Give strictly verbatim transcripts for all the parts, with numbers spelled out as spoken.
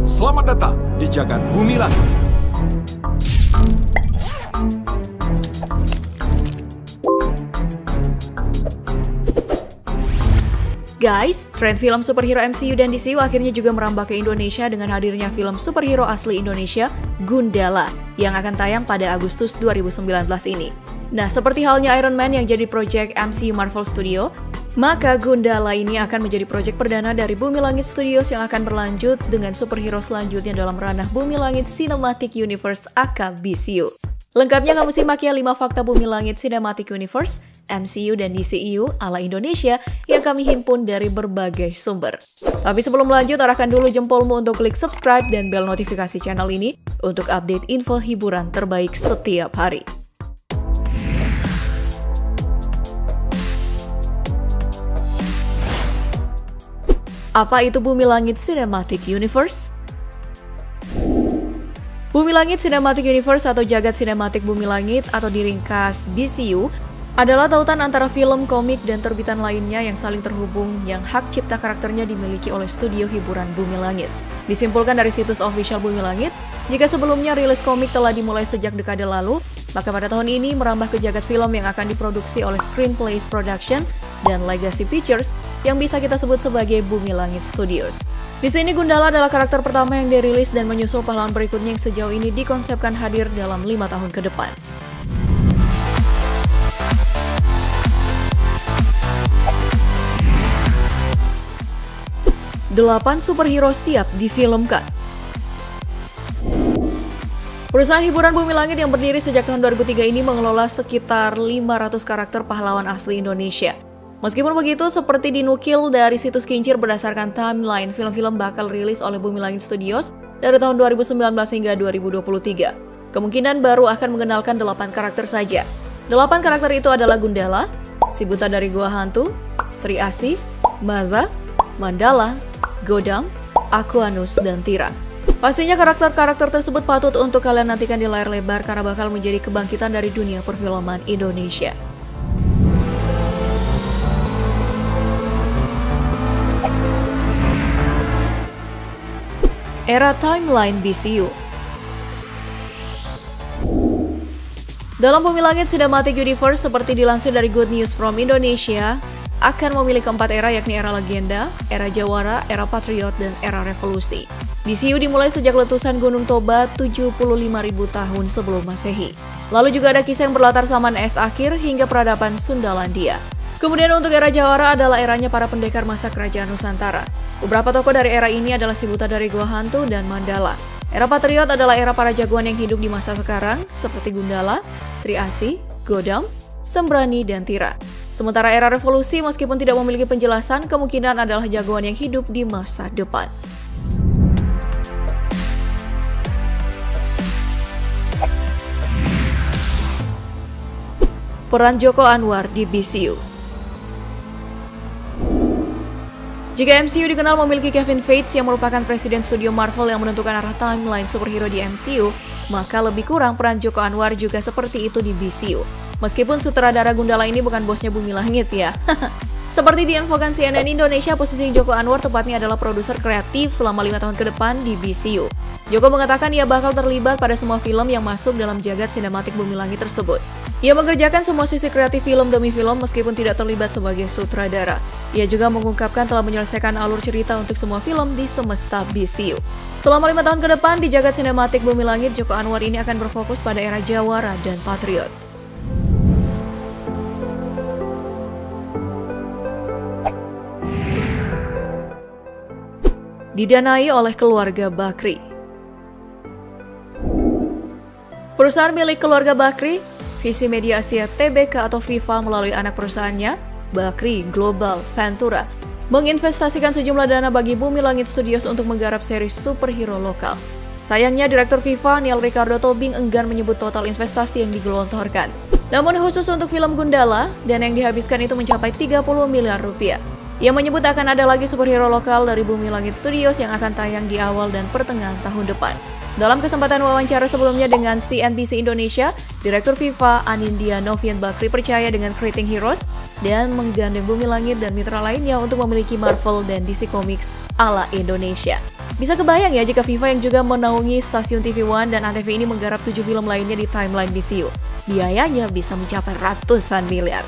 Selamat datang di Jagat Bumi Langit. Guys, tren film superhero M C U dan D C U akhirnya juga merambah ke Indonesia dengan hadirnya film superhero asli Indonesia, Gundala, yang akan tayang pada Agustus dua ribu sembilan belas ini. Nah, seperti halnya Iron Man yang jadi proyek M C U Marvel Studio, maka Gundala ini akan menjadi proyek perdana dari Bumi Langit Studios yang akan berlanjut dengan superhero selanjutnya dalam ranah Bumi Langit Cinematic Universe aka B C U. Lengkapnya kamu simak ya lima fakta Bumi Langit Cinematic Universe, M C U dan D C U ala Indonesia yang kami himpun dari berbagai sumber. Tapi sebelum lanjut, arahkan dulu jempolmu untuk klik subscribe dan bel notifikasi channel ini untuk update info hiburan terbaik setiap hari. Apa itu Bumi Langit Cinematic Universe? Bumi Langit Cinematic Universe atau Jagat Sinematik Bumi Langit atau diringkas B C U adalah tautan antara film, komik, dan terbitan lainnya yang saling terhubung yang hak cipta karakternya dimiliki oleh studio hiburan Bumi Langit. Disimpulkan dari situs official Bumi Langit, jika sebelumnya rilis komik telah dimulai sejak dekade lalu, maka pada tahun ini merambah ke jagat film yang akan diproduksi oleh Screenplays Production dan Legacy Pictures yang bisa kita sebut sebagai Bumi Langit Studios. Di sini Gundala adalah karakter pertama yang dirilis dan menyusul pahlawan berikutnya yang sejauh ini dikonsepkan hadir dalam lima tahun ke depan. Delapan superhero siap difilmkan. Perusahaan hiburan Bumi Langit yang berdiri sejak tahun dua ribu tiga ini mengelola sekitar lima ratus karakter pahlawan asli Indonesia. Meskipun begitu, seperti dinukil dari situs Kincir berdasarkan timeline film-film bakal rilis oleh Bumi Langit Studios dari tahun dua ribu sembilan belas hingga dua ribu dua puluh tiga. Kemungkinan baru akan mengenalkan delapan karakter saja. Delapan karakter itu adalah Gundala, si buta dari Gua Hantu, Sri Asih, Maza, Mandala, Godam, Aquanus, dan Tira. Pastinya karakter-karakter tersebut patut untuk kalian nantikan di layar lebar karena bakal menjadi kebangkitan dari dunia perfilman Indonesia. Era timeline B C U. Dalam Bumi Langit Cinematic Universe, seperti dilansir dari Good News from Indonesia, akan memiliki empat era, yakni era legenda, era jawara, era patriot, dan era revolusi. B C U dimulai sejak letusan Gunung Toba tujuh puluh lima ribu tahun sebelum Masehi. Lalu juga ada kisah yang berlatar zaman es akhir hingga peradaban Sundalandia. Kemudian untuk era jawara adalah eranya para pendekar masa kerajaan Nusantara. Beberapa tokoh dari era ini adalah si buta dari Gua Hantu dan Mandala. Era patriot adalah era para jagoan yang hidup di masa sekarang, seperti Gundala, Sri Asih, Godam, Sembrani, dan Tira. Sementara era revolusi meskipun tidak memiliki penjelasan, kemungkinan adalah jagoan yang hidup di masa depan. Peran Joko Anwar di B C U. Jika M C U dikenal memiliki Kevin Feige yang merupakan presiden studio Marvel yang menentukan arah timeline superhero di M C U, maka lebih kurang peran Joko Anwar juga seperti itu di B C U. Meskipun sutradara Gundala ini bukan bosnya Bumi Langit ya. Seperti diinfokan C N N Indonesia, posisi Joko Anwar tepatnya adalah produser kreatif selama lima tahun ke depan di B C U. Joko mengatakan ia bakal terlibat pada semua film yang masuk dalam jagat sinematik Bumi Langit tersebut. Ia mengerjakan semua sisi kreatif film demi film meskipun tidak terlibat sebagai sutradara. Ia juga mengungkapkan telah menyelesaikan alur cerita untuk semua film di semesta B C U. Selama lima tahun ke depan di jagat sinematik Bumi Langit, Joko Anwar ini akan berfokus pada era jawara dan patriot. Didanai oleh keluarga Bakri. Perusahaan milik keluarga Bakri, Visi Media Asia T B K atau FIFA melalui anak perusahaannya, Bakri Global Ventura, menginvestasikan sejumlah dana bagi Bumi Langit Studios untuk menggarap seri superhero lokal. Sayangnya, Direktur FIFA Neil Ricardo Tobing enggan menyebut total investasi yang digelontorkan. Namun khusus untuk film Gundala, dana yang dihabiskan itu mencapai tiga puluh miliar rupiah. Ia menyebut akan ada lagi superhero lokal dari Bumi Langit Studios yang akan tayang di awal dan pertengahan tahun depan. Dalam kesempatan wawancara sebelumnya dengan C N B C Indonesia, Direktur FIFA Anindya Novian Bakri percaya dengan Creating Heroes dan menggandeng Bumi Langit dan mitra lainnya untuk memiliki Marvel dan D C Comics ala Indonesia. Bisa kebayang ya jika Viva yang juga menaungi stasiun T V One dan Antv ini menggarap tujuh film lainnya di timeline D C U. Biayanya bisa mencapai ratusan miliar.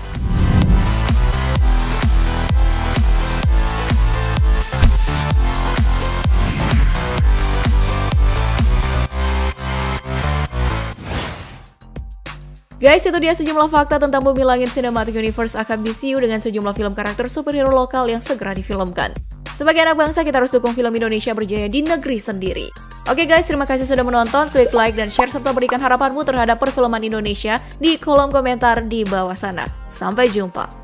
Guys, itu dia sejumlah fakta tentang Bumi Langit Cinematic Universe A K B C U dengan sejumlah film karakter superhero lokal yang segera difilmkan. Sebagai anak bangsa, kita harus dukung film Indonesia berjaya di negeri sendiri. Oke guys, terima kasih sudah menonton. Klik like dan share serta berikan harapanmu terhadap perfilman Indonesia di kolom komentar di bawah sana. Sampai jumpa.